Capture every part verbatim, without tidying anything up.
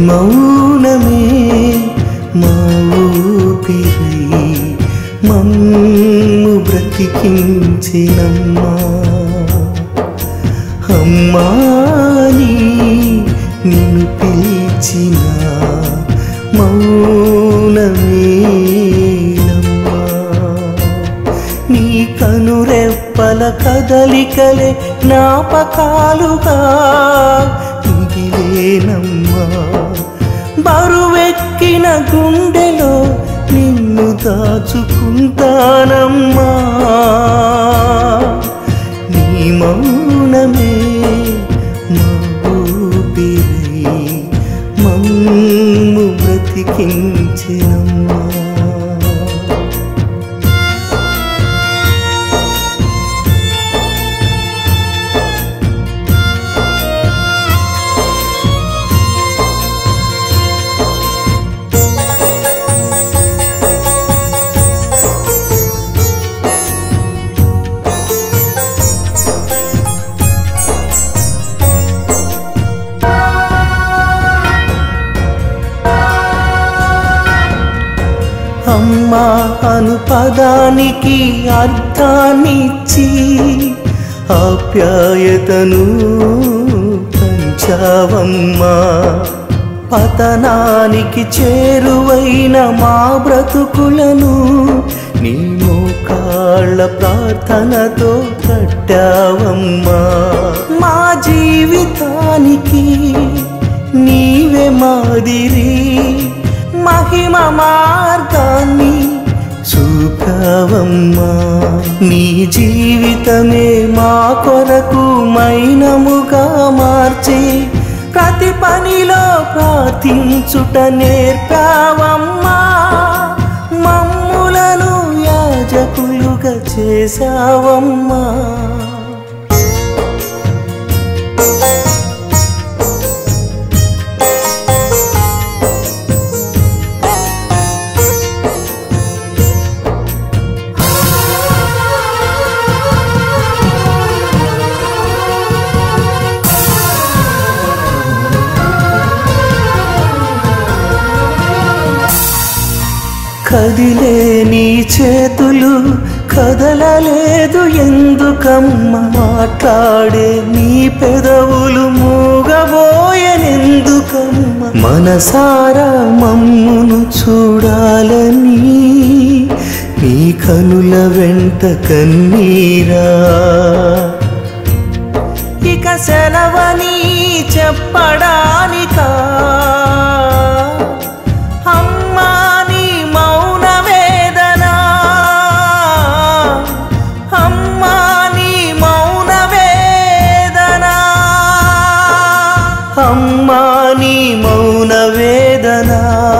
మౌనమే మా ఊపిరై మమ్ము బ్రతికించినమ్మా అమ్మా నీ నిన్ను పిలిచిన మౌనమేనమ్మా నీ కనురెప్పల కదలికలే జ్ఞాపకాలుగా మిగిలేనమ్మా బరువెక్కిన గుండెలో నిన్ను దాచుకుంటానమ్మా నీ మౌనమే మా ఊపిరై మమ్ము బ్రతికించినమ్మా అమ్మా అను పదానికి అర్థాన్నిచ్చి ఆప్యాయతను పంచావమ్మా పతనానికి చేరువైన మా బ్రతుకులను నీ మోకాళ్ళ ప్రార్థనతో కట్టావమ్మా మా జీవితానికి నీవే మాదిరి మహిమ మార్గాన్ని చూపావమ్మా నీ జీవితమే మా కొరకు మైనముగా మార్చి ప్రతి పనిలో ప్రార్థించుట నేర్పావమ్మా మమ్ములను యాజకులుగా చేశావమ్మా కదిలే నీ చేతులు కదలలేదు ఎందుకమ్మా మాట్లాడే నీ పెదవులు మూగబోయనెందుకమ్మా మనసారా మమ్మును చూడాలని నీ కనుల వెంట కన్నీరా ఇక సెలవని చెప్పడానికా అమ్మా నీ మౌన వేదన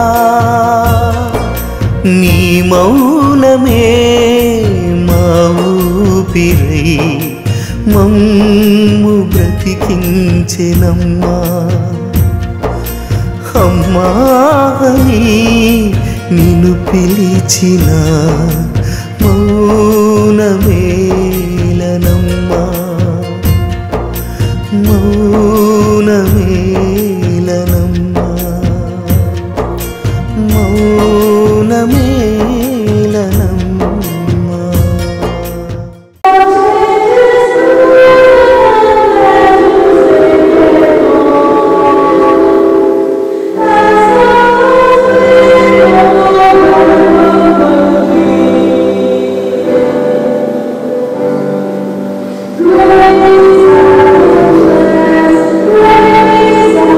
నీ మౌనమే మా ఊపిరై మమ్ము బ్రతికించెనమ్మా అమ్మా నీ నిన్ను పిలిచిన మౌనమేలనమ్మా మౌనమేలనమ్మా మౌనమేలనమ్మా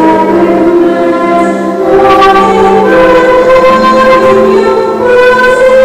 You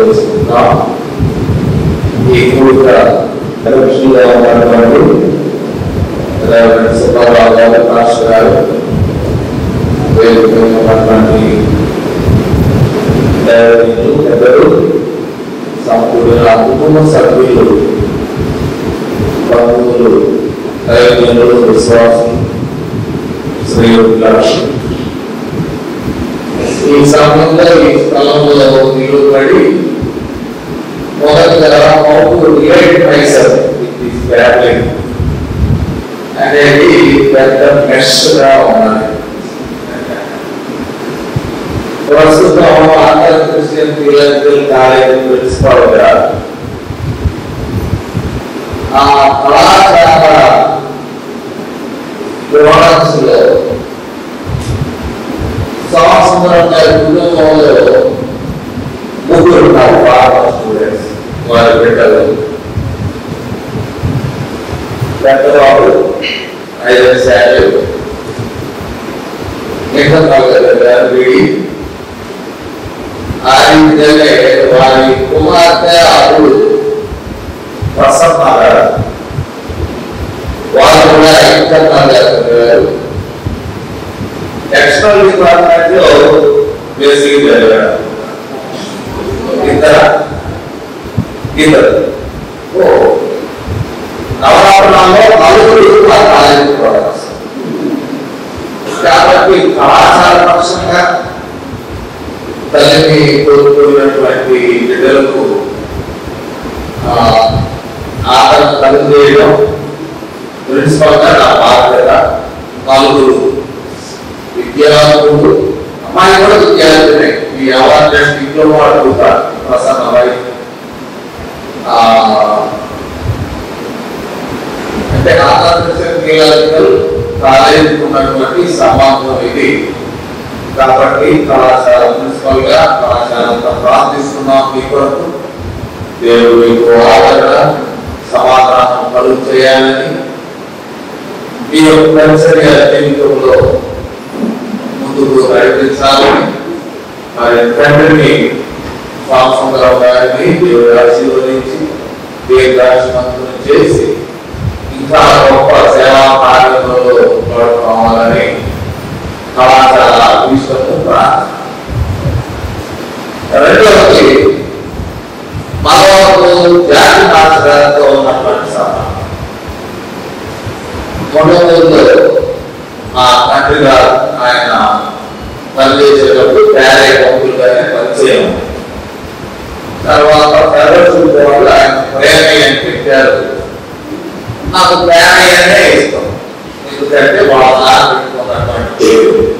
తెలుసుకుంటున్నాం. ఈ కూడిక అధ్యక్షులుగా ఉన్నటువంటి సుబ్బారావు గారు, రాష్ట్ర గారు, వేదికగా ఉన్నటువంటి దైవజనులు, పెద్దలు, సంపూర్ణ కుటుంబ సభ్యులు, బంధువులు, దైవజనులు, విశ్వాసం, శ్రీయులు, ఈ సమయంలో ఈ స్థలంలో నిలబడి మొదటిగా అనేది పెద్ద మెష్గా ఉన్నది. ప్రస్తుతం Andhra Christian theological college principal గా ఆ కళాశాల వివరణస్ లో సంవత్సరం కుటుంబంలో ముగ్గురు ఉన్నారు ఫార్మర్ స్టూడెంట్స్. వారి బిడ్డలు పెద్దవాడు ఐదు శాలు వీడి ఆ రీతిగానే వారి కుమార్తె అప్పుడు ప్రసన్న గారు, వారు కూడా ఇంటర్నల్ గారు ఎక్స్టర్నల్ డిపార్ట్మెంట్ లో బేసిక్ చదివాడు. ఇద్దరు ఇద్దరు నవరాత్రులలో నలుగురు కాలేజీ ప్రొడక్ట్స్. కాబట్టి కళాశాల పక్షంగా తల్లిని కోరుకున్నటువంటి బిడ్డలకు ఆదరణ కలిగజేయడం ప్రిన్సిపల్ గా నా బాధ్యత. నలుగురు విద్యార్థులు, అమ్మాయి కూడా విద్యార్థులే. ఈ అవార్నెస్ డిప్లొమా అడుగుతారు ప్రసన్న వై అంటే ఆంధ్రప్రదేశ్ కాలేజీకి ఉన్నటువంటి సంబంధం ఇది. కాబట్టి కళాశాల ప్రిన్సిపల్ గా కళాశాలంతా ప్రార్థిస్తున్నాం. మీ కొరకు దేవుడు మీకు ఆదరణ సమాధానం కలుగు చేయాలని, మీ యొక్క పరిచర్య జీవితంలో ముందుకు నడిపించాలని, మరి తండ్రిని స్వాతంత్రం గారిని దేవుడు ఆశీర్వదించి దీర్ఘాయుష్మంతులు చేసి ఇంకా గొప్ప సేవా కార్యంలో పాల్గొనాలని కళాశాల విషయంలో ప్రార్థన. రెండవది మనకు జాతి మాస్టర్తో ఉన్నటువంటి సంబంధం. మొదటిలో మా తండ్రి గారు ఆయన పనిచేసేటప్పుడు పేరే పంపులుగానే పరిచయం. తర్వాత ఫెలోషిప్ వల్ల ఆయన ప్రేమయ్య అని పెట్టారు. నాకు ప్రేమయ్యనే ఇష్టం, ఎందుకంటే వాళ్ళ నాన్న పెట్టుకున్నటువంటి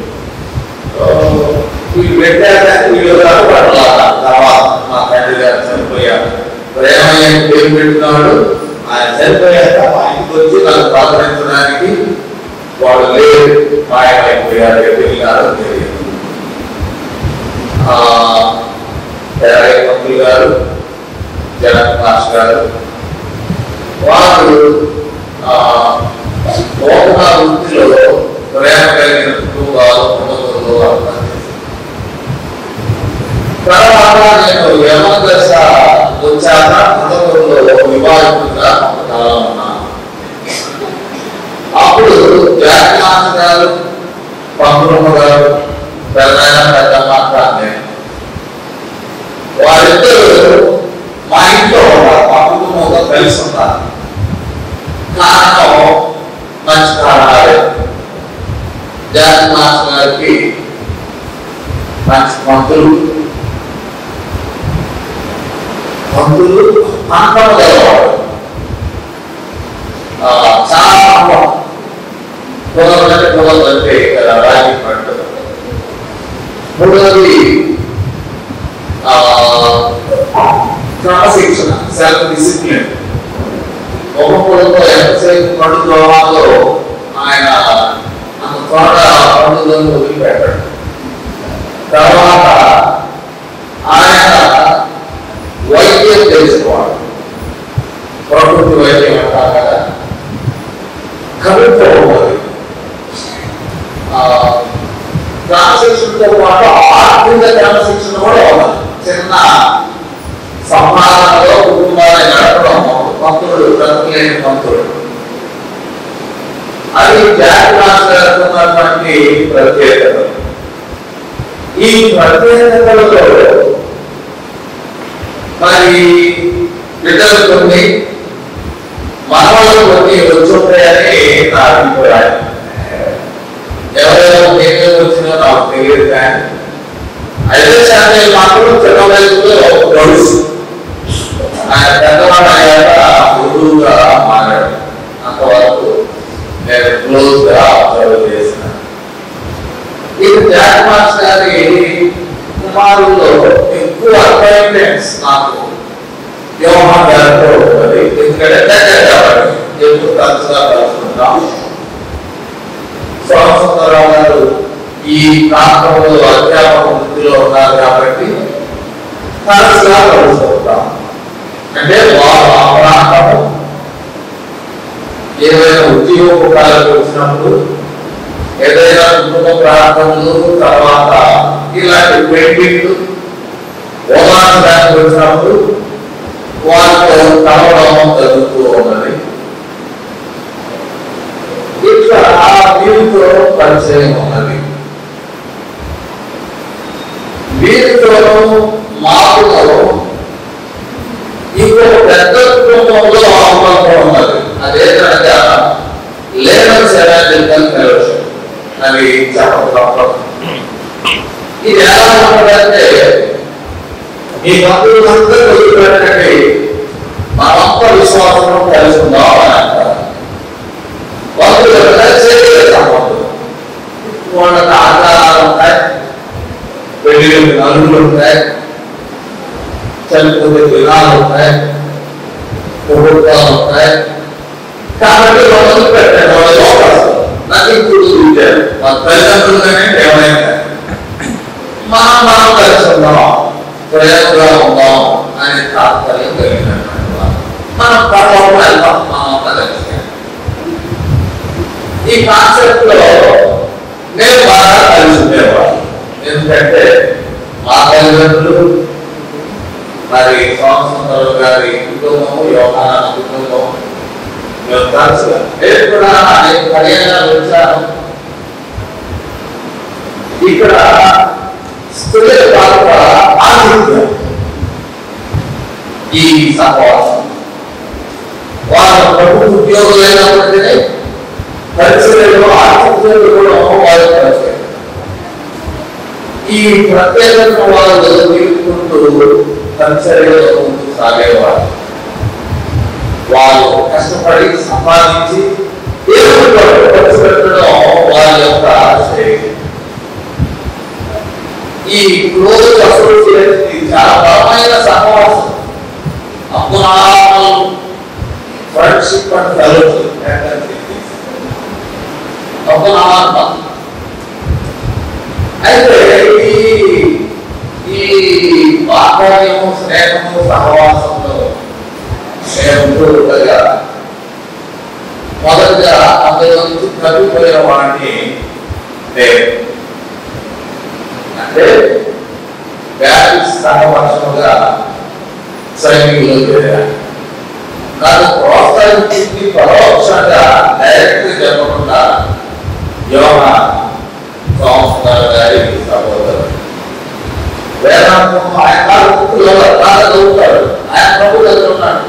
వీళ్ళు పెట్టాక వీళ్ళు పట్ల తర్వాత మా తండ్రి గారు చనిపోయారు. ప్రేమయ్య పేరు పెట్టుకున్నాడు. ఆయన చనిపోయాక మా ఇంటికి వచ్చి నన్ను ప్రార్థించడానికి వాడు లేరు, మాయమైపోయారు, వెళ్ళారు తెలియదు. పేరయ్య పంతులు గారు, జనక్ మాస్టర్ గారు, వారు బోధన వృత్తిలో ప్రేమ కలిగిన కుటుంబాలు కుటుంబంలో. తర్వాత నేను యమన దశ వచ్చాక కుటుంబంలో వివాహితులుగా కాలం ఉన్నాను. అప్పుడు జాతి మాస్టర్ గారు, పంపులమ్మ గారు, పెద్దనాయన పెద్దమ్మ అనే వారిద్దరు మా ఇంట్లో మా కుటుంబంతో కలిసి ఉన్నారు. కారణం మంచి కారణాలే. జాతి మాస్టర్ గారికి మంచి పంతులు పంతులు అనుభవం గలవాడు, చాలా అనుభవం. పొగలంటే పొగలంటే ఇక్కడ రాజీ పట్టు. మూడవది క్రమశిక్షణ, సెల్ఫ్ డిసిప్లిన్. ఒక పొలంలో ఎంతసేపు పండుకోవాలో ఆయన అంత త్వరగా పండుగలను వదిలిపెట్టాడు. తర్వాత ఆయన వైద్యం తెలుసుకోవాలి. ప్రకృతి వైద్యం అంటారు కదా, కవిత్వం. క్రమశిక్షణతో పాటు ఆర్థిక క్రమశిక్షణ కూడా ఉన్నది. చిన్న సంహారంలో కుటుంబాన్ని నడపడం పంతుడు బ్రతుకులేని పంతుడు. అది జాతి మాట్లాడుతున్నటువంటి ప్రత్యేకత. ఈ ప్రత్యేకతలతో మరి బిడ్డలు కొన్ని మనవలు కొన్ని వచ్చుంటాయని నా అభిప్రాయం. ఎవరైనా ఏమేమి వచ్చినా నాకు తెలియదు, కానీ ఐదో శాతం మాత్రం చిన్న వయసులో గడుసు ఆయన పెద్దవాడు అయ్యాక గురువుగా మారాడు. అంతవరకు నేను క్లోజ్ గా అబ్జర్వ్ చేసిన ఇది జాక్ మాస్ గారి కుమారుల్లో ఎక్కువ అపాయింట్మెంట్స్ నాకు యోహాన్ గారితో ఉన్నది. ఎందుకంటే దగ్గర కాబట్టి ఎప్పుడు తరచుగా కలుసుకుంటాం. సోమసుందరరావు గారు ఈ ప్రాంతంలో అధ్యాపక వృత్తిలో ఉన్నారు కాబట్టి తరచుగా కలుసుకుంటాం. అంటే వారు ఆ ప్రాంతము ఏదైనా ఉద్యోగాలకు వచ్చినప్పుడు, ఏదైనా కుటుంబ ప్రాంతములు, తర్వాత ఇలాంటి పెయింటింగ్లు ఓదార్చడానికి వచ్చినప్పుడు వారితో కలవడం జరుగుతూ ఉన్నది. ఇట్లా వీరితో పరిచయం ఉన్నది. వీరితో మాకు ఇంకొక పెద్ద కుటుంబంలో అవకాశం ఉన్నది. అదేంటనగా లేబర్ సెరాజికల్ ఫెలోషిప్ అని చెప్పడం. ఇది ఎలా ఉంటుందంటే ఈ బంధువులంతా వదిలిపెట్టండి, మనంతా విశ్వాసం కలిసి ఉందాం అని అంటారు. బంధువులు సంబంధం వాళ్ళకి ఆచారాలు ఉంటాయి, పెళ్లి నలుగులు ఉంటాయి, చనిపోతే దినాలు ఉంటాయి, కుటుంబాలు ఉంటాయి. కాబట్టి వాళ్ళు పెట్టండి, వాళ్ళ అవకాశం నాకు ఇప్పుడు ఇచ్చారు మా తల్లిదండ్రులుగానే ఏమైనా మనం మనం కలిసి ఉందాం, ప్రేమగా ఉందాం అనే తాత్పర్యం కలిగినటువంటి వాళ్ళు మనం పర్వం వెళ్దాం. మనం కలిసి ఈ కాన్సెప్ట్ లో నేను బాగా కలిసి ఉండేవాడు. ఎందుకంటే మా తల్లిదండ్రులు మరి సోమసుందరరావు గారి కుటుంబం, యోహాన కుటుంబం మేము తరచుగా నేను కూడా నేను పర్యాలు వచ్చాను. ఇక్కడ స్త్రీల పాత్ర ఆధిక్యం ఈ సహవాసం. వారు ప్రభుత్వ ఉద్యోగులు అయినప్పటికీ పరిచయంలో ఆర్థికంగా కూడా వారు పరిచయం. ఈ ప్రత్యేకత వాళ్ళు తీసుకుంటూ పరిచర్యలో ముందుకు సాగేవారు. వాళ్ళు కష్టపడి సంపాదించి దేవుడితో ఖర్చు పెట్టడం వారి యొక్క శైలి. ఈ క్లోజ్ అసోసియేషన్ చాలా బలమైన సహవాసం. అప్పునాలు ఫ్రెండ్షిప్ అండ్ ఫెలోషిప్ అప్పునాత్మ. అయితే ఈ ఈ ఆత్మీయము, స్నేహము, సహవాసంలో నేను ఉండగా మొదటిగా అందులో నుంచి తగ్గిపోయిన వాడిని నేను అంటే బ్యాటిస్ సహవర్షముగా సైనికులు చేరాను. నాకు ప్రోత్సహించింది పరోక్షంగా డైరెక్ట్ చెప్పకుండా యోహాన్ సోమసుందరరావు గారి సహోదరుడు. వేదాంతం ఆయన బాగా చదువుతాడు, ఆయన ప్రభు దగ్గర ఉన్నాడు,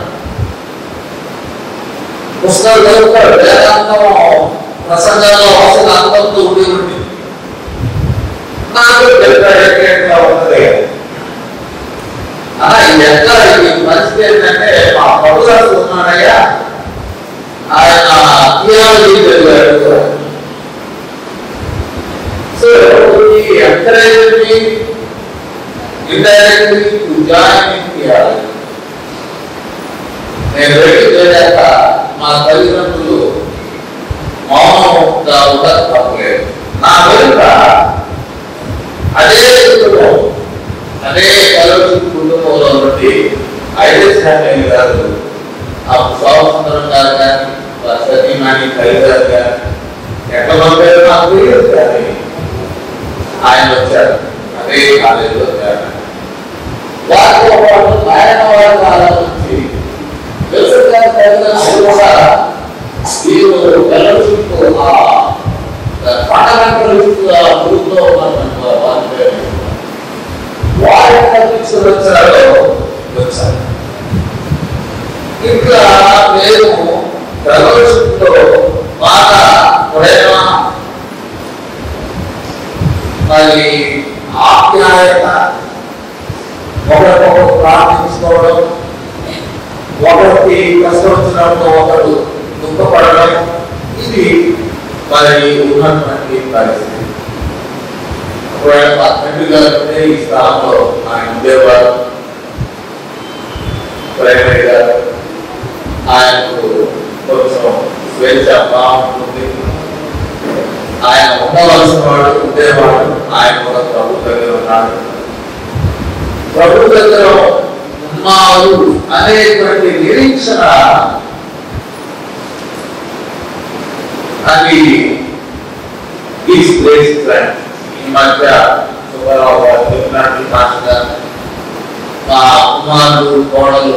పుస్తకాలు చదువుతాడు. వేదాంతం ప్రసంగాల్లో అవసరం అంతంతో ఉండి ఉండి నాకు ఎట్లా ఉంటుంది. అలా ఎట్లా ఈ పరిస్థితి ఏంటంటే మా ప్రభు గారు ఉన్నాడయ్యా, ఆయన థియాలజీ చదివాడు. సో ఈ ఎంకరేజ్ని indirectly to join in theology. నేను రెడీ చేయలేక మా తల్లిదండ్రులు మౌనంగా కూడా తప్పలేదు. నా వెనుక అదే కుటుంబం, అదే కలవసి కుటుంబంలో నుండి ఐఎస్ హ్యాపీ గారు, ఆ సోమసుందరం గారు కానీ సతీమాని కవి గారు కానీ ఎట్లా పంపారు నాకు తెలియదు, కానీ ఆయన వచ్చారు. అదే కాలేజీలో వచ్చారు. వారితో పాటు ఆయన వారి కాలం నుంచి కూడా వీరు ఫెలోషిప్ ఫండమెంటల్ గ్రూప్లో వారి వచ్చారో వచ్చారు. ఇట్లా మేము ఫెలోషిప్ లో బాగా ప్రేమ మరి ఆప్యాయత, ఒకరికొకరు ప్రార్థించుకోవడం, ఒకరికి కష్టం వచ్చినప్పుడు ఒకరు దుఃఖపడడం, ఇది మరి ఉన్నటువంటి పరిస్థితి. ఒకవేళ మా తండ్రి గారు ఈ స్థానంలో ఆయన ఉండేవారు, ప్రైమరీ గారు ఆయనకు కొంచెం స్వేచ్ఛ బాగుంటుంది, ఆయన ఉండవలసిన వాడు ఉండేవాడు, ఆయన కూడా ప్రభు దగ్గర ఉన్నాడు, ప్రభు దగ్గర ఉన్నారు అనేటువంటి నిరీక్షణ అది ఈ మధ్య సుబ్బారావు గారు చెప్పినట్టు భాషగా మా కుమారుడు కోడలు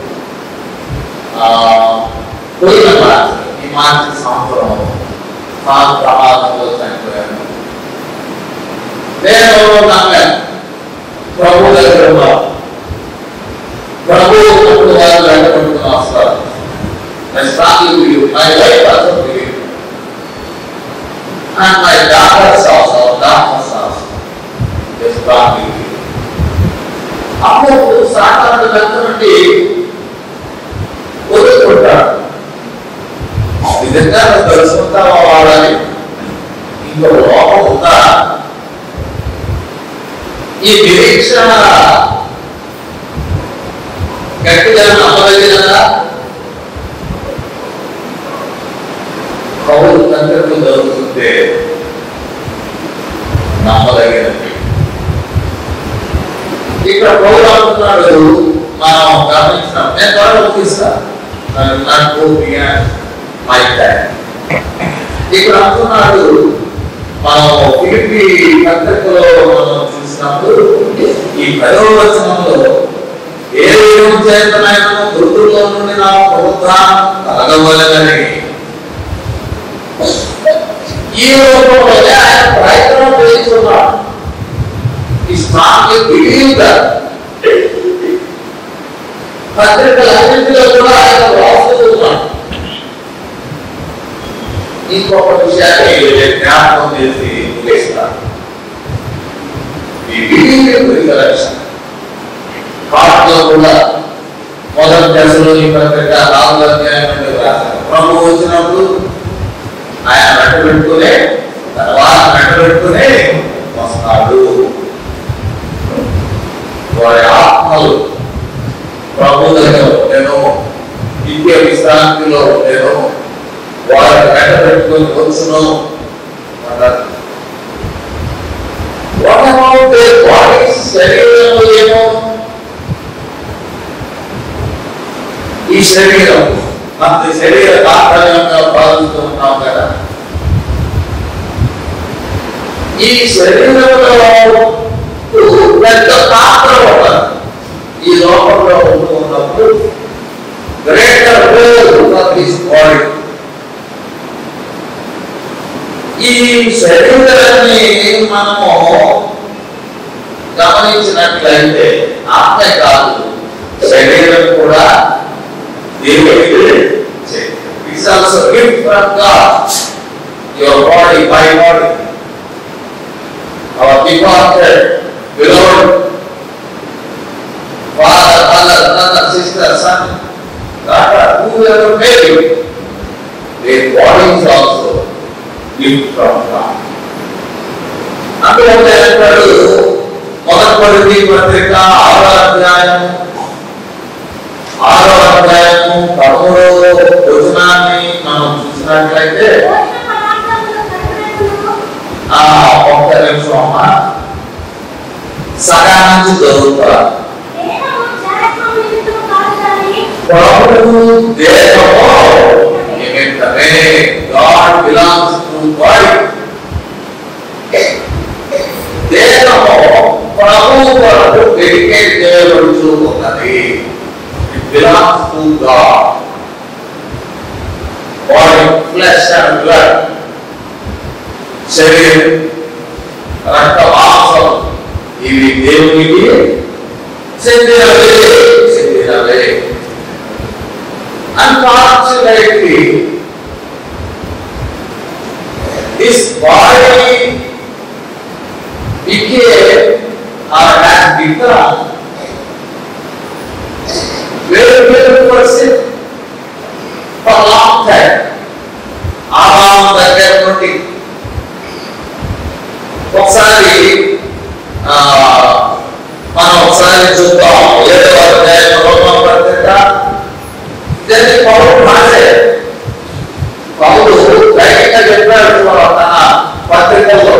పోయిన మార్చి ఈ మార్చి సంవత్సరం మా ప్రమాదంలో చనిపోయాను. నేను నమ్మాను ప్రభు దగ్గర ప్రభు అప్పుడు వారు వెంటబడుతున్న వస్తారు. My wife also believed. And my daughters also, daughters also. They strongly believed. అప్పుడు సాధారణ నుండి వదులుకుంటాడు. నిజంగా నువ్వు తెలుసుకుంటావా వాడాలి, ఇంకో లోపం ఉందా, ఈ నిరీక్షణ గట్టిగా నమ్మదగినదా? కౌలు తండ్రులు జరుగుతుంటే నమ్మదగినది. ఇక్కడ కౌలు అంటున్నాడు, మనం గమనించినాం. నేను త్వరగా తీస్తాను ఇక్కడ అంటున్నాడు, మనం ఫిలిప్పీ పత్రికలో మనం చూసినప్పుడు ఈ పదవ వచనంలో ఏ చేతనైనా మృతుల్లో నుండి నా పునరుద్ధానం కలగవలెనని ఈ రూపంలోనే ఆయన ప్రయత్నం చేస్తున్నాడు. ఈ స్ట్రాంగ్లీ బిలీవ్ దట్ పత్రికలన్నింటిలో కూడా ఆయన రాస్తున్నాడు. ఇంకొక విషయాన్ని జ్ఞాపకం చేసి ముగిస్తాను. ఈ బిలీవింగ్ రిజర్వేషన్ కార్డులో కూడా మొదటి దశలో ఈ పత్రిక నాలుగు అధ్యాయం రాశారు. ప్రభు వచ్చినప్పుడు ఆయన వెంట పెట్టుకునే తర్వాత వెంట పెట్టుకునే వస్తాడు. వారి ఆత్మలు ప్రభు దగ్గర నేను నిత్య విశ్రాంతిలో నేను వారిని వెంట పెట్టుకుని వచ్చును అన్నారు. శరీరంలో ఏమో ఈ శరీరం అంత శరీర కార్యంగా భావిస్తూ ఉన్నాం కదా. ఈ శరీరంలో పెద్ద పాత్ర ఉంటుంది. ఈ లోకంలో ఉంటూ ఉన్నప్పుడు గ్రేటర్ బాడీ ఈ శరీరాన్ని మనము గమనించినట్లయితే ఆత్మే కాదు శరీరం కూడా దేవుడికి it's also gift from God. Your body my body our departed beloved father, mother, brother, sister, son, daughter, whoever may be, their bodies also gift from God. అందువల్ల అంటాడు మొదటి పత్రిక ఆరో అధ్యాయం ఆరో అధ్యాయము పదమూడవ వచనాన్ని మనం చూసినట్లయితే ఆ ఒక్క నిమిషం అమ్మా సగా నుంచి చదువుతారు. ప్రభువు దేహము నిమిత్తమే God belongs to body. దేహము ప్రభువు కొరకు డెడికేట్ చేయబడుతూ ఉన్నది. It belongs to God. Body, flesh and blood, శరీరం, రక్త మాంసం ఇవి దేవునికి చెందినవే చెందినవే Unfortunately, this body became or has become very beautiful person for a long time. Avam దగ్గర నుండి ఒకసారి మనం ఒకసారి చూద్దాం. ఏడవ అధ్యాయం రోమా పత్రిక. దీన్ని పౌలు రాశాడు. పౌలు లైంగిక చెప్పాడు తన పత్రికల్లో.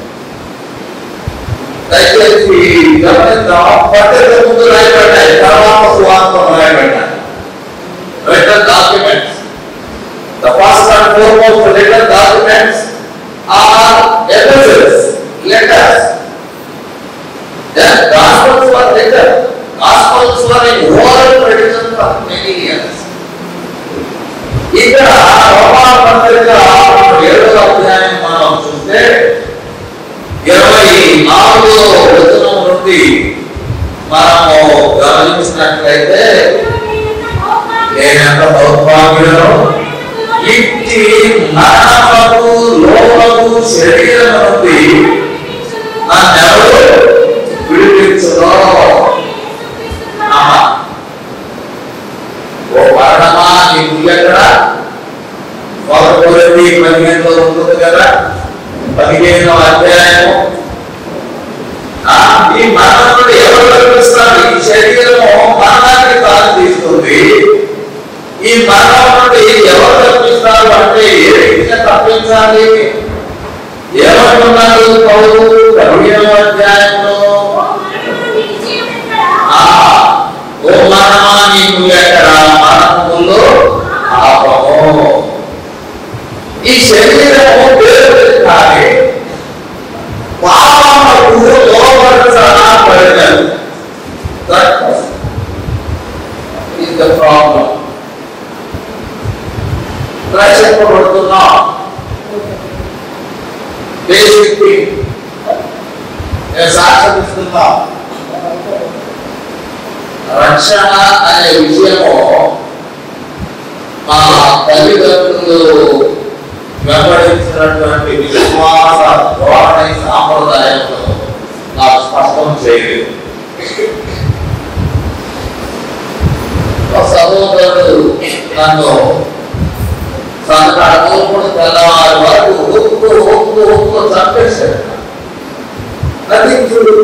దయచేసి గమనిద్దాం. పత్రిక ముందు రాయబడ్డాయి, తర్వాత సువార్తలు రాయబడ్డాయి. Written documents. The first and foremost written documents are epistles, letters. Then gospels were written. Gospels were in oral tradition for many years. ఇక్కడ రోమా పత్రిక ఏడవ అధ్యాయం మనం చూస్తే ఇరవై నాలుగో వచనం నుండి మనము గమనించినట్లయితే, నేనెంత దౌర్భాగ్యుడను, ఇట్టి మరణములకు లోకము శరీరము నుండి నన్నెవరు విడిపించునో. ఓ మరణమా, నీ ఎక్కడ మొదటి పదిహేనులో ఉంటుంది కదా, పదిహేనవ అధ్యాయము. ఈ మరణం నుండి ఎవరు తప్పిస్తారు? ఈ శరీరము మరణానికి దారి తీస్తుంది. ఈ మరణం నుండి ఎవరు తప్పిస్తారు అంటే ఏ రీతిగా తప్పించాలి? ఏమంటున్నారు పౌలు పదిహేనవ అధ్యాయంలో? ఓ మరణమా, నీకు ఎక్కడ మరణములో పాపము. ఈ శరీరము పేరు కానీ పాపములకు లోబడబడినది. That is the problem. రక్షింపబడుతున్నాం. బేసిక్ థింగ్ సాక్ష్యం ఇస్తున్నాం. రక్షణ అనే విషయము మా తల్లిదండ్రులు వెంబడించినటువంటి విశ్వాస ధోరణి సాంప్రదాయంలో నాకు స్పష్టం చేయలేదు. సహోదరుడు నన్ను సంతాడు మూడు తెల్లవారి వరకు ఒప్పు ఒప్పు ఒప్పు చంపేశాడు. నటించుడు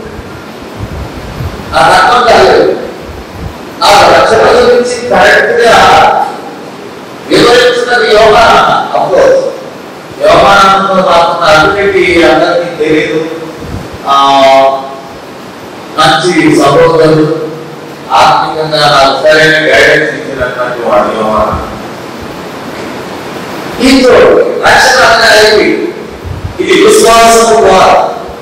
ఆ రకం కాలేదు. ఆ రక్షణ గురించి కరెక్ట్ గా వివరించినది యోహాన. అఫ్కోర్స్ యోహానంలో రాకున్న అభివృద్ధి అందరికీ తెలియదు. ఆ మంచి సహోదరుడు, ఆత్మీయంగా నాకు సరైన గైడెన్స్ ఇచ్చినటువంటి వాడు యోహాన. ఈ చూడు రక్షణ అనేది ఇది విశ్వాసము ద్వారా,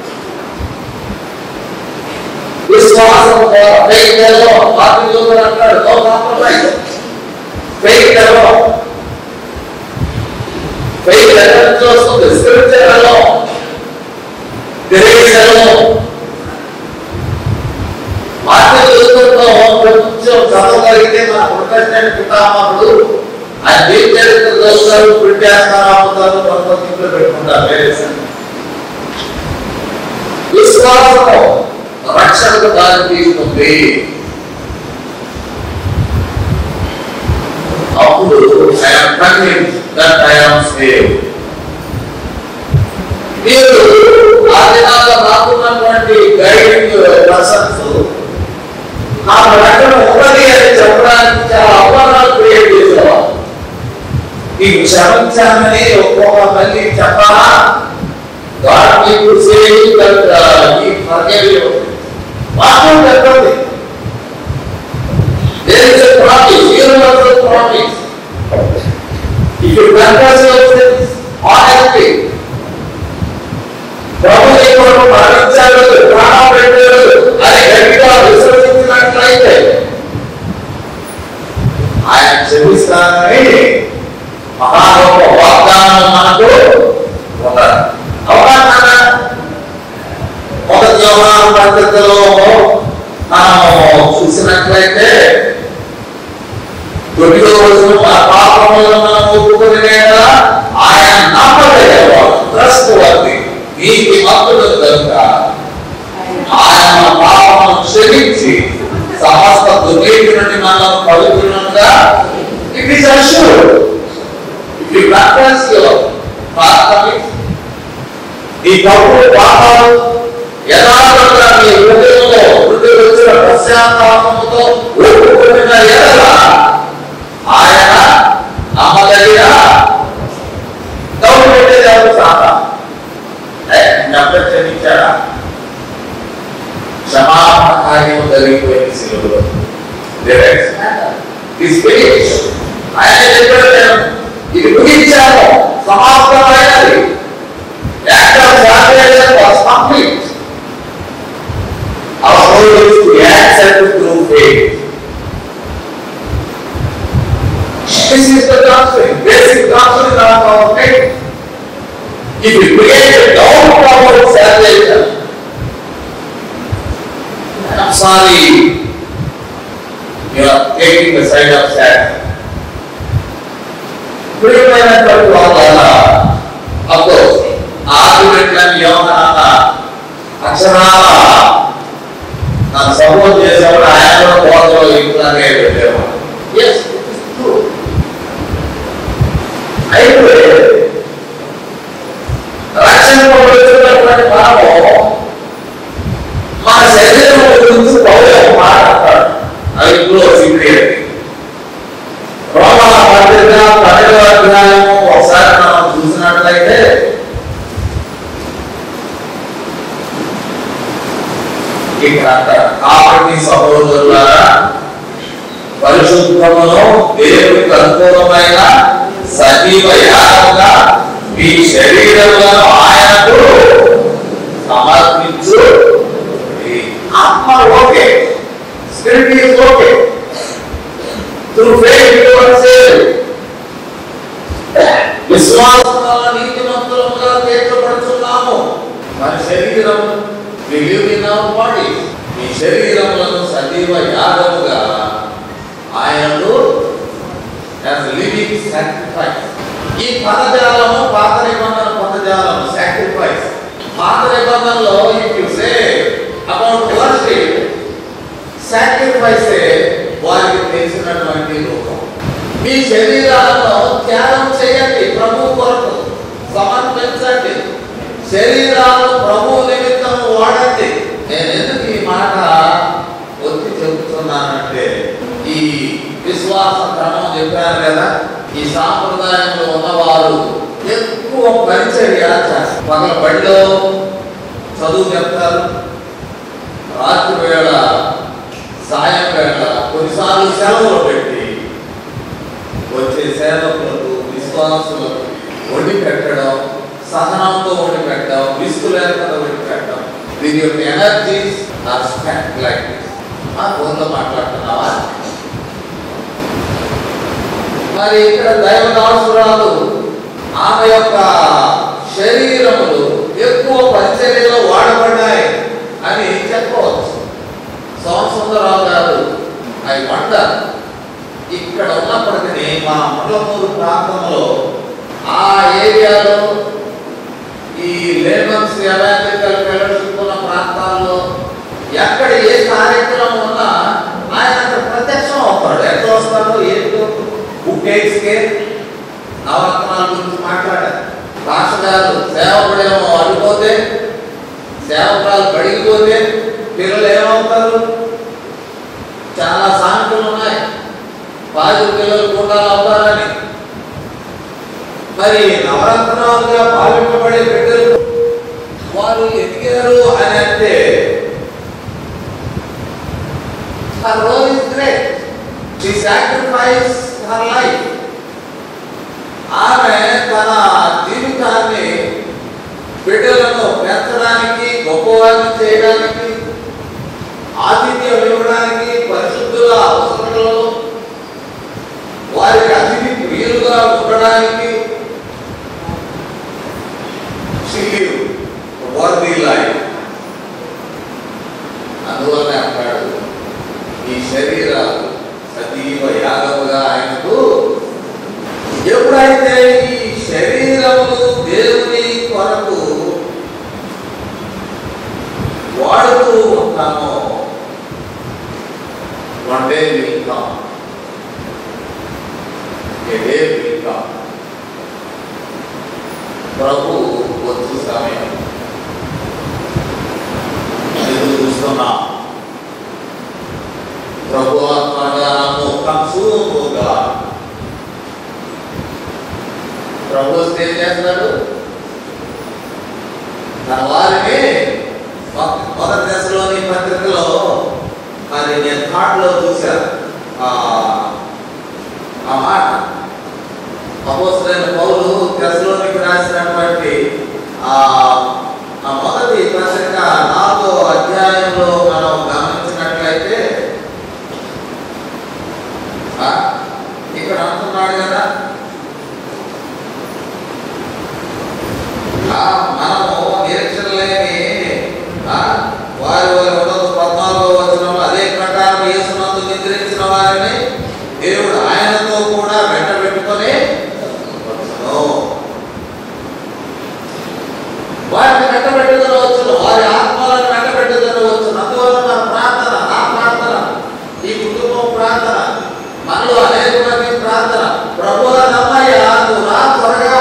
విశ్వాసము ద్వారా ఫెయిత్ అలోన్. మార్టిన్ లూథర్ అంటాడు, no compromise. Faith alone. Faith ఎక్కడ నుంచి వస్తుంది? Scripture alone, grace alone. Martin లూథర్తో కొంచెం చదవగలిగితే మన ప్రొటెస్టెంట్ పితామహుడు ఆయన దేని చరిత్ర దోషాలు పెట్టేస్తారు, ఆపుతారు, కొంతమంది ఇంట్లో పెట్టుకుంటారు. వేరే విశ్వాసము రక్షణకు దారి తీస్తుంది. అప్పుడు I'm convinced that I'm saved. మీరు ఆ దినాల్లో రాకున్నటువంటి గైడింగ్ పర్సన్స్ నాకు రక్షణ ఉన్నది అని చెప్పడానికి చాలా అవమానాలు క్రియేట్ చేసేవారు. నీకు క్షమించాలని ఒక్కొక్క తల్లి చెప్పాలా? God need to say that uh, he forgave you. What will happen? There is a promise, universal promise. If you confess your sins honestly, ప్రభు నీకు మరణించాడు, ప్రాణం పెట్టాడు పద్ధతిలో మనం చూసినట్లయితే తొమ్మిదో రోజు మన పాపములను మనం ఒప్పుకొని ఆయన నమ్మదగలవాడు, ట్రస్ట్వర్ది, నీతిమంతుడు కనుక ఆయన మన పాపములను క్షమించి సమస్త దుర్నీతి నుండి మనం పవిత్రులుగా it is assured. If you confess your పాపస్, ఈ తప్పుడు పాపాలు యథార్థంగా మీ హృదయంలో వృద్ధి వచ్చిన పశ్చాత్తాపముతో ఒప్పుకున్న ఎడల ఆయన నమ్మదగిన డౌట్ పెట్టేది ఎవరు సాధ క్షమించాడా? క్షమాపణ కార్యం జరిగిపోయింది శిలువలో. ఆయన చెప్పాడు, నేను ఇది ముగించాను, సమాప్తమైనది. Act of salvation was complete. Our role is to accept through faith. This is the doctrine, basic doctrine of our faith. If you create a doubt about salvation, I'm sorry, you are taking the side of Satan. ప్రియమైనటువంటి వాళ్ళ of course ఆర్గ్యుమెంట్లను యోగనాథ అక్షరాల నాకు support చేసేవాడు. ఆయన కూడా బోధలో ఇంట్లాగే పెట్టేవాడు. అయితే రక్షణ పొందుతున్నటువంటి మనము మన శరీరం గురించి పౌరం మాట్లాడతాడు. అవి క్లోజ్ ఇంగ్రీడియంట్. రోమా పత్రిక పన్నెండవ అధ్యాయము ఒకసారి మనం చూసినట్లయితే కాబట్టి సహోదరులారా, పరిశుద్ధమును దేవునికి అనుకూలమైన సజీవ యాగముగా మీ శరీరములను ఆయనకు సమర్పించు. ఆత్మ okay, spirit is okay. Through faith you are saved. విశ్వాసములో నీతిమంతులుగా తీర్చబడుచున్నాము. మన శరీరం we live in our body. ఈ శరీరములను సజీవ యాగముగా ఆయనకు as living sacrifice. ఈ పదజాలము పాత నిబంధన పదజాలము sacrifice. పాత నిబంధనలో if you say about worship, sacrifice వారికి తెలిసినటువంటి రూపం. మీ శరీరాలను త్యాగం చేయండి, ప్రభు కొరకు సమర్పించండి. శరీరాలను ప్రభు నిమిత్తం వాడండి. నేను ఎందుకు ఈ మాట ఒత్తి చెబుతున్నానంటే, ఈ విశ్వాస క్రమం చెప్పాను కదా, ఈ సాంప్రదాయంలో ఉన్నవారు ఎక్కువ పరిచర్య చేస్తారు. పగల బడిలో చదువు చెప్తారు, రాత్రి వేళ సాయం వేళ కొన్నిసార్లు సెలవులు పెట్టి వచ్చే సేవకులకు విశ్వాసులకు వండి పెట్టడం, సహనంతో వండి పెట్టడం, విసుగు లేకుండా వండి పెట్టడం. దీని యొక్క energies are spent like this. ఆ ఫోన్లో మాట్లాడుతున్నావా? మరి ఇక్కడ దైవదాసురాలు ఆమె యొక్క శరీరములు ఎక్కువ పరిచర్యలో వాడబడ్డాయి అని చెప్పవచ్చు. సోమసుందరరావు గారు ఐ వండర్, ఇక్కడ ఉన్నప్పటికీ మా మండలమూరు ప్రాంతంలో ఆ ఏరియాలో ఈ లేమన్స్ ఎవాంజలికల్ ఫెలోషిప్ ఉన్న ప్రాంతాల్లో ఎక్కడ ఏ కార్యక్రమం ఉన్నా ఆయన అక్కడ ప్రత్యక్షం అవుతాడు. ఎట్లా వస్తాడో ఏంటో బుక్ కేర్ నవరత్నాల గురించి మాట్లాడారు. రాష్ట్ర గారు సేవకుడేమో అడిగిపోతే, సేవకురాలు పడిగిపోతే పిల్లలు ఏమవుతారు? చాలా సామెతలు ఉన్నాయి, బాధ్యత పిల్లలు కూడాలు అవుతారని. మరి నవరత్నాలుగా భావింపబడే బిడ్డలు వారు ఎదిగారు అని అంటే her role is great. She sacrificed her life. ఆమె తన జీవితాన్ని బిడ్డలను పెంచడానికి, గొప్పవారిని చేయడానికి, ఆతిథ్యం ఇవ్వడానికి, పరిశుద్ధుల అవసరంలో వారికి అతిథి ప్రియులుగా ఉండడానికి she lived a worthy life. అందువల్ల అంటాడు ఈ శరీరాలు సజీవ యాగముగా ఆయనకు. ఎప్పుడైతే ఈ శరీరములు దేవుని కొరకు వాడుతూ ఉంటామో one day will come, a day will come. ప్రభు వచ్చు సమయం ఎదురు చూస్తున్నాం. ప్రభు ఆత్మగా నన్ను కన్సూముగా. ప్రభు ఏం చేస్తాడు? తన వారిని మొదటి దశలోని పత్రికలో మరి నేను థాట్లో చూశాను ఆ మాట. అపోస్తలుడైన పౌలు దశలోనికి రాసినటువంటి ఆ మొదటి పత్రిక నాలుగో అధ్యాయంలో మనం గమనించినట్లయితే ఇక్కడ అంటున్నాడు కదా, మనము నిరీక్షణ లేని వారి వారి ఉండదు. పద్నాలుగో వచనంలో అదే ప్రకారం యేసునందు నిద్రించిన వారిని దేవుడు ఆయనతో కూడా వెంట పెట్టుకొని వారిని వెంట పెట్టుకుని వచ్చును, వారి ఆత్మలను వెంట పెట్టుకుని వచ్చును. అందువల్ల మన ప్రార్థన, నా ప్రార్థన, ఈ కుటుంబం ప్రార్థన, మనలో అనేక మంది ప్రార్థన, ప్రభువా నమ్మయ్య నువ్వు రా త్వరగా.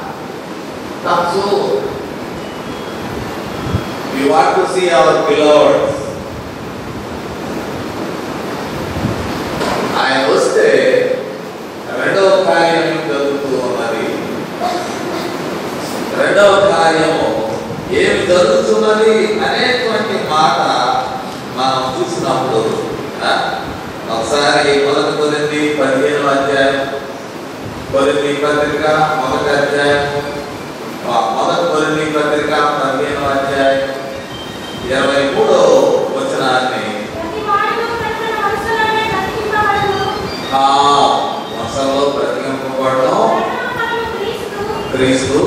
We want to see our beloveds. ఆయన వస్తే రెండవ కార్యం జరుగుతూ ఉన్నది. రెండవ కార్యము ఏమి జరుగుతున్నది అనేటువంటి మాట మనం చూసినప్పుడు ఒకసారి మొదటి కొరింథీ పదిహేను అధ్యాయం, కొరింథీ పత్రిక మొదటి అధ్యాయం, మొదటి కొరింథీ పత్రిక పదిహేను అధ్యాయం ఇరవై మూడో వచనాన్ని వరుసలో బ్రతికింపబడడం క్రీస్తు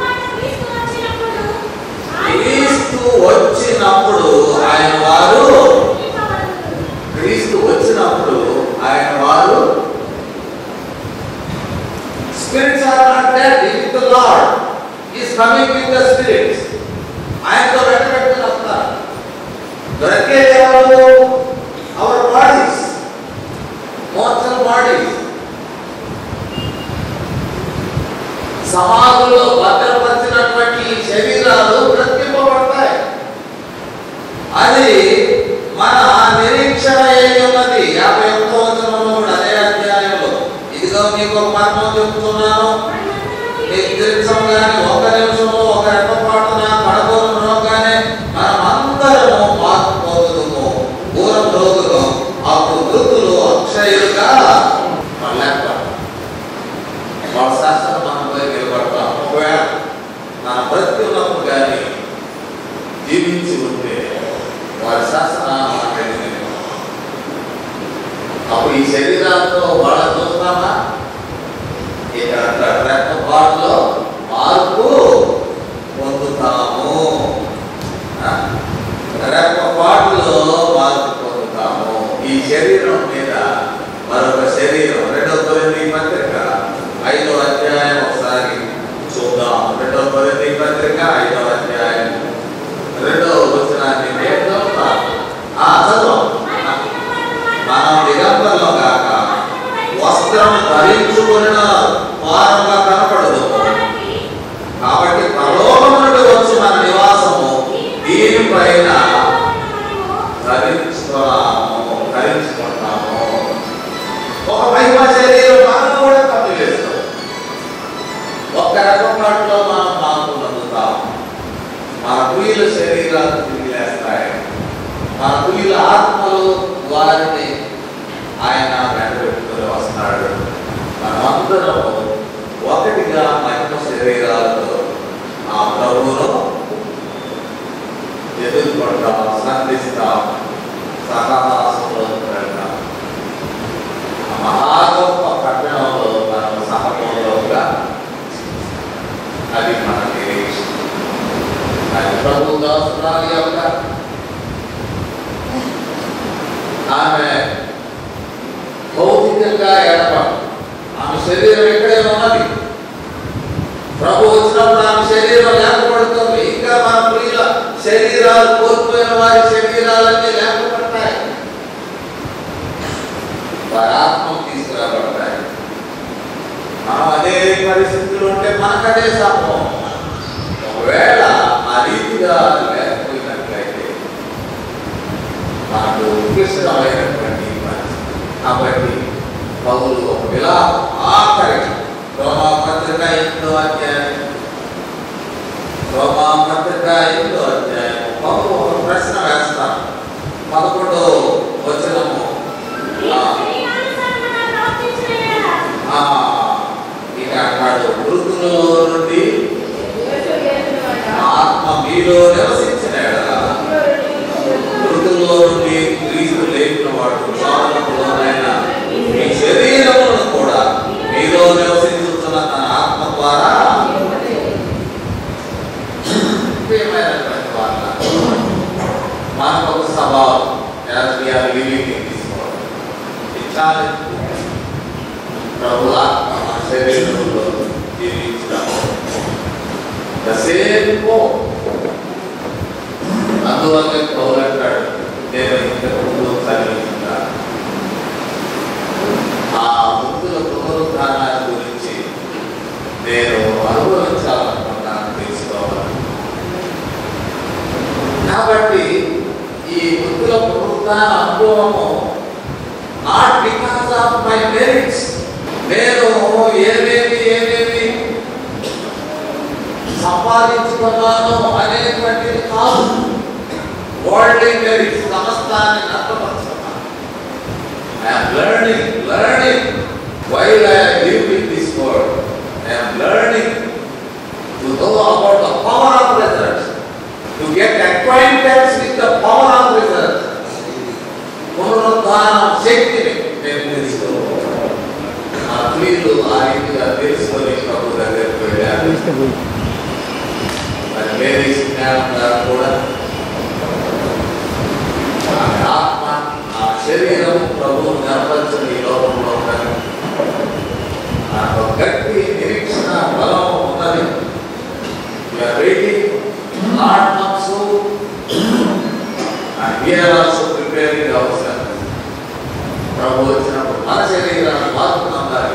క్రీస్తు వచ్చినప్పుడు ఆయన వారు క్రీస్తు వచ్చినప్పుడు ఆయన వారు spirits are not dead in the Lord. He is coming with the spirits. ఆయనతో వెంటబెట్టుకుని వస్తారు. దొరికేది ఎవరు? Our bodies, mortal bodies. సమాధుల్లో భద్రపరిచినటువంటి శరీరాలు బ్రతికింపబడతాయి. అది మన నిరీక్షణ ఏమి ఉన్నది? యాభై ఒకటో వచనంలో కూడా అదే అధ్యాయంలో, ఇదిగో మీకు ఒక మర్మం చెప్తున్నాను, మీకు తెలుసాం కానీ ఒక నిమిషంలో ఒక రెప్పపాటున పడగోలు రోగానే మనమందరము మార్పుపోదుము, దూరం రోగులు, అప్పుడు మృతులు అక్షయులుగా లేకపోతే వాళ్ళ శాస్త్రం మనం పోయి నిలబడతాం. ఒకవేళ మన బ్రతికి ఉన్నప్పుడు కానీ జీవించి ఉంటే వారి శాస్త్రం అప్పుడు ఈ శరీరాలతో వాళ్ళ చూస్తామా? ఇక్కడ రెప్పపాటులో మార్పు పొందుతాము. రెప్పపాటులో మార్పు పొందుతాము. ఈ శరీరం మీద మరొక శరీరం. రెండో కొరింథీ పత్రిక ఐదో అధ్యాయం ఒకసారి చూద్దాం. రెండో కొరింథీ పత్రిక ఐదో అధ్యాయం రెండో వచనాన్ని నేను చదువుతాను. చదువు. మనం దిగంబరులం కాక వస్త్రం ధరించుకున్న వారంగా కనపడదు. కాబట్టి పరలోకము నుండి వచ్చి మన నివాసము దీనిపైన ధరించుకున్నాము ధరించుకుంటాము. ఒక మహిమ శరీరం మనం కూడా కమ్మివేస్తాం. ఒక్క రెప్పపాటులో మనం మార్పు పొందుతాం. మన ప్రియుల శరీరాలు తిరిగిలేస్తాయి. మన ప్రియుల ఆత్మలు వారిని ఆయన వెంటబెట్టుకుని వస్తున్నాడు. మనమందరం ఒకటిగా మహిమ శరీరాలతో ఆ ప్రభువును ఎదుర్కొంటాం, సంధిస్తాం, సహవాసంలో పెడతాం. మహా గొప్ప పట్టణంలో మనం సహపౌరులుగా అది మన నిరీక్షణ. అది ప్రభు దాసురాలి యొక్క ఆమె భౌతికంగా ఏడపడం, ఆమె శరీరం ఎక్కడే ఉన్నది. ప్రభు వచ్చినప్పుడు ఆమె శరీరం లేకపోవడంతో ఇంకా మన ప్రియుల శరీరాలు కోల్పోయిన వారి శరీరాలన్నీ లేకపోతాయి, వారి ఆత్మ తీసుకురాబడతాయి. మనం అదే పరిస్థితులు ఉంటే మనకదే సంభవం. ఒకవేళ ఆ రీతిగా లేకపోయినట్లయితే మనకు క్లిష్టమైనటువంటి కాబట్టి పౌలు ఒక విలాపం ఆఖరి రోమా పత్రిక ఎనిమిదో అధ్యాయం రోమా పత్రిక ఎనిమిదో అధ్యాయం పౌలు ఒక ప్రశ్న వేస్తాను. పదకొండో వచనము ఇక అన్నాడు, మృతులలో నుండి ఆత్మ మీలో నివసించిన ఎడల మృతుల్లో నుండి క్రీస్తు లేపిన వాడు లోనైన మీ శరీరములను కూడా మీలో నివసించుతున్న తన ఆత్మ ద్వారా మనకు ఒక స్వభావం తీసుకోవాలి. ప్రభు ఆత్మ మన శరీరంలో జీవించడం అందువల్ల పౌలు అంటాడు, నేను ఇంతకు ముందు చదివిందా ఆ వృద్ధుల పునరుద్ధానాన్ని గురించి నేను అనుభవించాలనుకున్నాను, తెలుసుకోవాలి. కాబట్టి ఈ వృద్ధుల పునరుద్ధాన అనుభవము not because of my merits, నేను ఏమేమి ఏమేమి సంపాదించుకున్నాను అనేటువంటిది కాదు. వరల్డ్లీ మెరిట్స్ సమస్తాన్ని నష్టపరుచుకున్నాను. I'm learning learning while I live in this world. I'm learning to know about the power of results, to get acquaintance with the power of results. పునరుద్ధాన శక్తిని నేను తెలుసుకోవాలి. ఆ ప్రియులు ఆ రీతిగా తెలుసుకొని ప్రభు దగ్గరికి వెళ్ళారు. మరి మేరీ జ్ఞానం ద్వారా కూడా ఆమె ఆత్మ ఆ శరీరం ప్రభువు నెరపరిచిన ఈ లోకంలో ఉన్నది. నాకు గట్టి నిరీక్షణ బలం ఉన్నది. నాట్ సో ప్రిపేరింగ్ అవసరం. ప్రభు వచ్చినప్పుడు మన శరీరాన్ని మార్పుకుందాలి.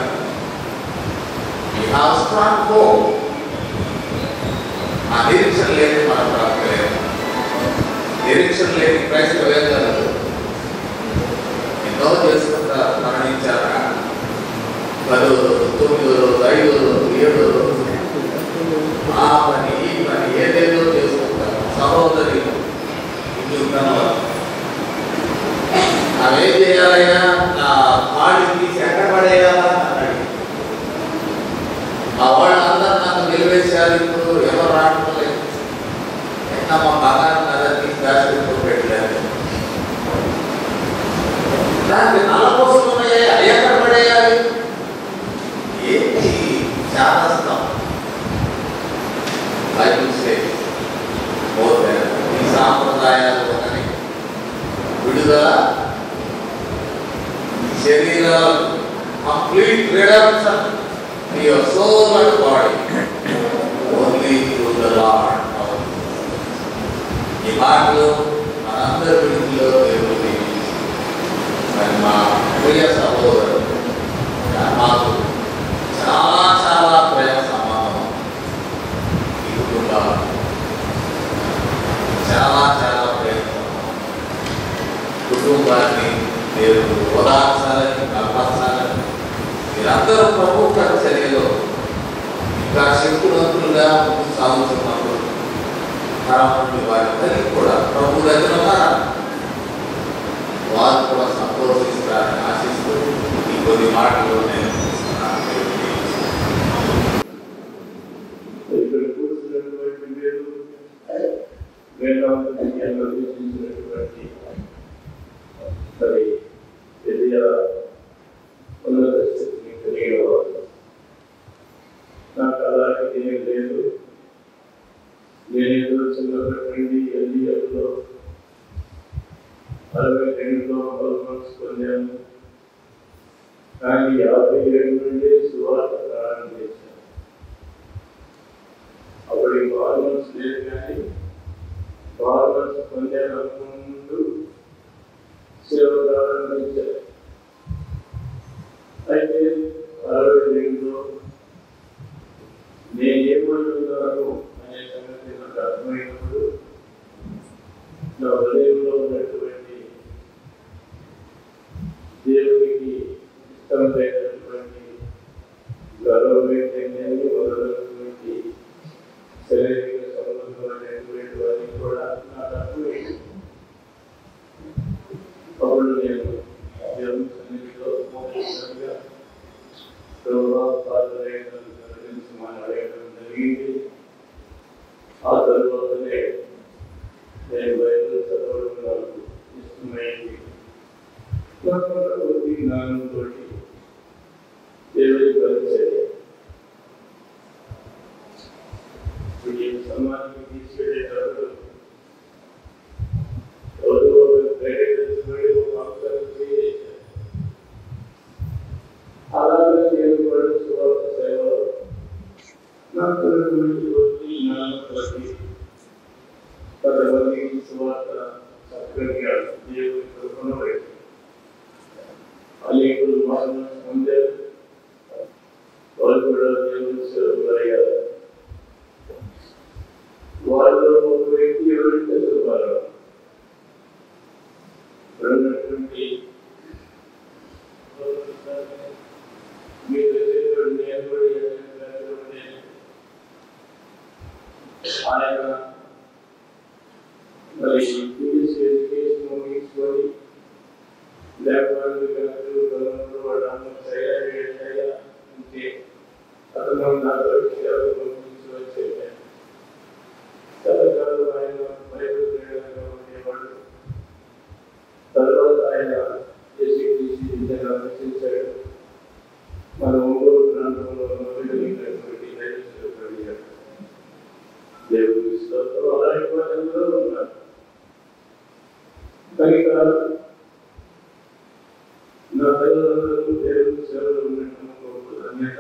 ఆ నిరీక్షణ లేని మనం బ్రతకలేము. నిరీక్షణ లేని క్రైస్తవ వేదనలు ఎన్నో చేసుకుంటా మరణించారా, పదో తొమ్మిదో రోజు ఐదో రోజు ఏడో రోజు ఆ పని ఈ పని ఏదేదో చేసుకుంటారు. సహోదరి ఇందుకు కనవాలి. అవేం చేయాలైనా నా కాళ్ళు తీసి ఎక్కడ పడేయాలా అన్నాడు. మా వాళ్ళందరూ నాకు నిలవేశారు. ఇప్పుడు ఎవరు రావట్లేదు. ఎట్లా మా బంగారం కదా తీసి దాచుకుంటూ పెట్టలేదు. దానికి నల్ల కోసం ఉన్నాయా ఎక్కడ పడేయాలి? ఏంటి శాస్త్రం ఈ సాంప్రదాయాలు ఒకటి విడుదల శరీరాలు complete reduction your soul and body only through the Lord. ఈ మాటలు మనందరి విడుదలలో దేవుడి మరి మా ప్రియ సహోదరుడు మాకు చాలా చాలా ప్రేమ సంబంధం. ఈ కుటుంబాలు చాలా చాలా ప్రేమ కుటుంబాన్ని దేవుడు ఓదార్చాలని కాపాడాలని మీరందరూ ప్రభు చర్యలో ఇంకా శక్తివంతులుగా ముందుకు సాగుతున్నప్పుడు తరముండి వారి తల్లి కూడా ప్రభు దగ్గర ఉన్నారా, వారు కూడా సంతోషిస్తారని ఆశిస్తూ ఈ కొద్ది మాటలు నేను నాకు అలాంటి ఏం లేదు. నేనేదో చిన్నటువంటి ఎల్లిలో అరవై రెండులో పర్ఫార్మెన్స్ పొందాను. కానీ యాభై ఏడు నుండి సువార్త ప్రారంభించాను. అప్పుడు ఈ పర్ఫార్మెన్స్ లేదు, కానీ పర్ఫార్మెన్స్ పొందాను ముందు సేవ ప్రారంభించాను. అయితే అరవై రెండులో నేను ఏమడుగుతున్నాను అనే సంగతి నాకు అర్థమైనప్పుడు నా హృదయంలో ఉన్నటువంటి దేవునికి ఇష్టం లేనటువంటి గర్వమైనటువంటి మొదలైనటువంటి శారీరక సంబంధమైనటువంటి వారిని కూడా నాకు అర్థమైంది. అప్పుడు నేను దేవుని సన్నిధిలో మోక్షంగా ప్రభావాలను గురించి మాట్లాడడం జరిగింది. ఆ తర్వాతనే నేను బైబిల్ చదవడం నాకు ఇష్టమైంది. కొద్ది జ్ఞానంతో దేవుడి పరిచయం ఈ సమాజానికి తీసుకెళ్ళేటప్పుడు ఎవరో ప్రేరేపించబడి ఒక అంశాన్ని చేశారు. అలాగే నేను కూడా సువార్త సేవలో నాకు కొద్ది జ్ఞానంతో కొంతమందికి సువార్త చక్కగా దేవుడి కృపను పెట్టి అనేకులు మానవ పొందారు. వాళ్ళు కూడా దేవుని సేవలు అయ్యారు. వాళ్ళలో ఒక వ్యక్తి ఎవరైతే సుబ్బారావు ఉన్నటువంటి మీరు నేను ఆయన మరి ఇంగ్లీష్ ఎడ్యుకేషన్ ముగించుకొని లేకపోతే వాళ్ళ ఉంటే అతను నాతో పంపించి వచ్చేవాడు. తరకాలు ఆయన బైబిల్ ప్రేరణగా ఉండేవాడు. తర్వాత ఆయన ఎస్సీటీసీ విద్యను రచించాడు. మన ఒంగోలు ప్రాంతంలో మొదలైనటువంటి రైతులు దేవుడి విశ్వాసం అలాంటి వాళ్ళందరూ ఉన్నారు. కనుక నా పిల్లలందరూ దేవుడి సేవలు ఉన్నటువంటి ధన్యత.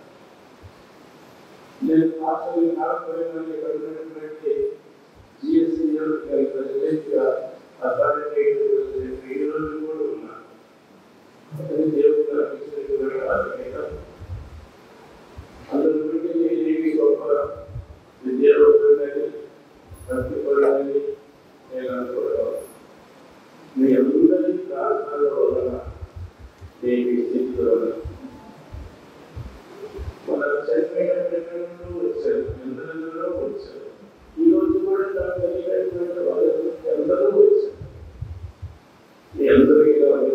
నేను ఆశ్చర్యం కాకపోయినాన్ని ఇక్కడ ఉన్నటువంటి జిఎస్సీ ప్రెసిడెంట్గా అథారిటీ ఈ రోజు కూడా ఉన్నాను. అతని దేవుడు నాకు ఇచ్చినటువంటి ఆత్మీయత అందరి గురించి నేను గొప్ప విద్యావంతులని భక్తిపరులని నేను అనుకోవాలి. మీ అందరి ప్రార్థనల వలన నేను ఈ స్థితిలో మన చనిపోయిన వచ్చారు, ఎందరెందరో వచ్చారు. ఈ రోజు కూడా నాకు తెలియనటువంటి వాళ్ళు ఎందరో వచ్చారు. ఎందరికీ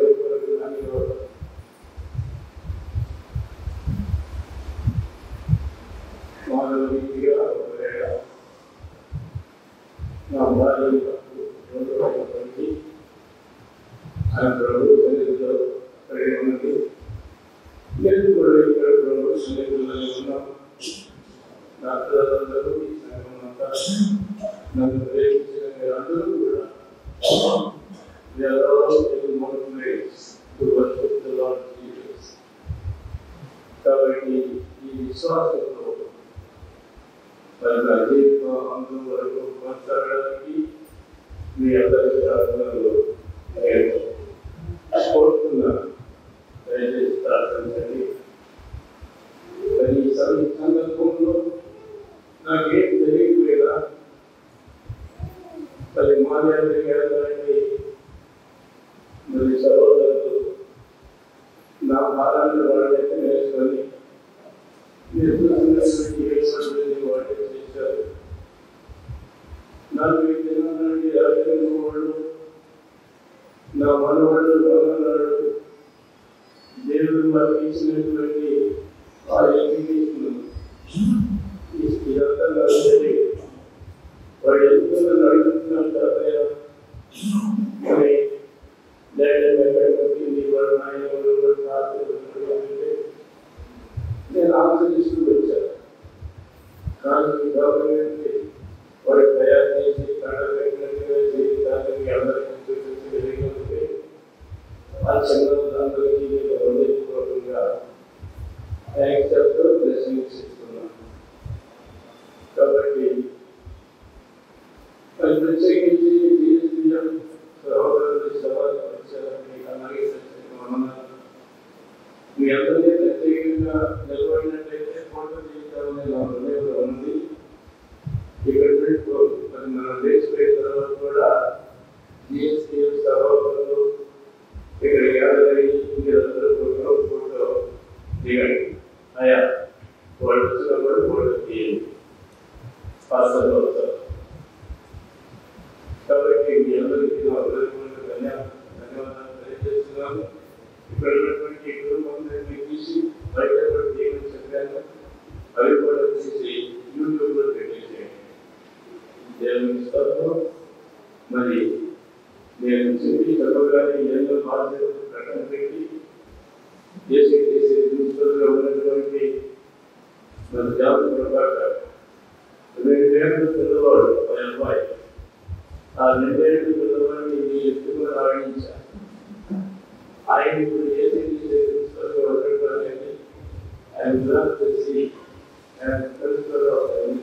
మానవీయంగా ఒకవేళ నా భార్య పంచి ఆయన ప్రభు సన్నిధిలో అక్కడే ఉన్నది. నేను కూడా ఇక్కడ ప్రభు సన్నిధిలో ఉన్నాం. నా పిల్లలందరూ ఈ సంఘం అంతా నన్ను ప్రేమించిన మీరు అందరూ కూడా కాబట్టి ఈ విశ్వాసంతో మన జీవితం అందరూ వరకు కొనసాగడానికి మీ అందరి ప్రార్థనలు నేను కోరుతున్నాను. దయచేసి ప్రార్థించండి. ఈ సందర్భంలో నాకేం తెలియకపోయినా మరి మాన్యాన్ని గారి మరి సహోదరులు నా భారాన్ని వాళ్ళైతే నేర్చుకొని వాటి చేశారు. నాకు ఈ దినాన్ని రాజకీయ వాళ్ళు నా మనవాళ్ళు మనవాళ్ళు దేవుడు మాకు ఇచ్చినటువంటి ఆ ఎడ్యుకేషన్ ఇదంతా నాకు తెలియదు. వాడు ఎందుకు నన్ను అడుగుతున్నాను తాతయ్య మరి వాడు నాయకుడు తాతయ్య నేను ఆలోచిస్తూ వచ్చాను. కానీ గవర్నమెంట్ వాడు తయారు చేసి కళ పెట్టినట్టుగా చేసి దానికి అందరికీ చూపించి నేను చెప్పి చెప్పగానే ఎన్నో బాధ్యతలు ప్రకటన పెట్టి చేసే చేసే ప్రిన్సిపల్గా ఉన్నటువంటి మన జాబ్ ప్రభాకర్ రెండేళ్ళు పిల్లవాడు ఒక అబ్బాయి. ఆ రెండేళ్ళు పిల్లవాడిని నేను ఎత్తుకుని ఆడించాను. ఆయన ఇప్పుడు చేసే చేసే ప్రిన్సిపల్గా ఉండటం అనేది ఆయన విధానం తెలిసి ఆయన ప్రిన్సిపల్గా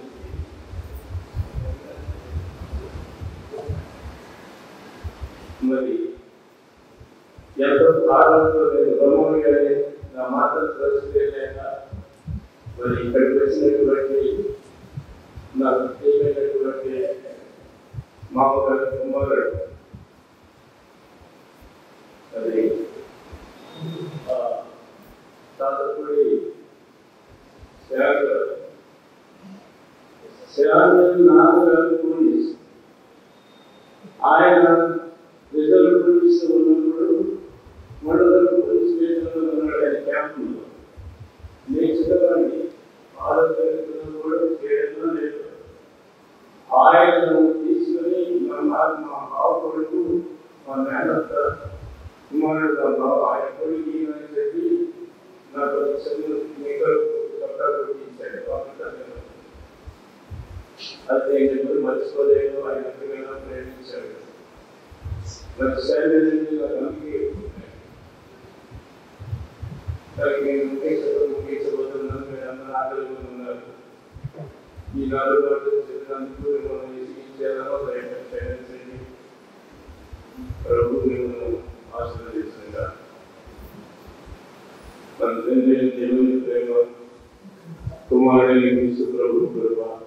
మరి ఎంతో కాలంలో నేను బ్రహ్మగానే నా మాటలు తెలుసుకోలేక మరి ఇక్కడికి వచ్చినటువంటి నా ప్రత్యేకమైనటువంటి మామగారి కుమారుడు అది తాతపూడి శ్యామ్ శ్యామ్ నాన్నగారు పోలీస్. ఆయన రిజర్వ్ పోలీసు ఉన్నప్పుడు మండల పోలీస్ స్టేషన్లో ఉన్నాడు. ఆయన క్యాంపులో నేను చదవండి ఆరోగ్యం కూడా చేయడం లేదు. ఆయనను తీసుకుని మా మా బావ కొడుకు మా మేనత్త కుమారుడు మా బావ ఆయన కొడుకు అని చెప్పి నాకు మీకు చట్టా కొట్టించాడు. అది నేను ఎప్పుడు మర్చిపోలేను. ఆయన ఎంతగానో ప్రేమించాడు. మరి శైలి నాకు నేను ముఖ్యించడం ముఖ్యించబోతున్నాను. మీరు అందరూ ఆకలిపోతున్నారు. ఈ నాలుగు రోజులు చెప్పినందుకు మిమ్మల్ని విసిగించానో ప్రయత్నించండి. ప్రభు మిమ్మల్ని ఆశీర్వదిస్తుందా. మన తండ్రి దేవుని ప్రేమ కుమారుని ప్రభు కృప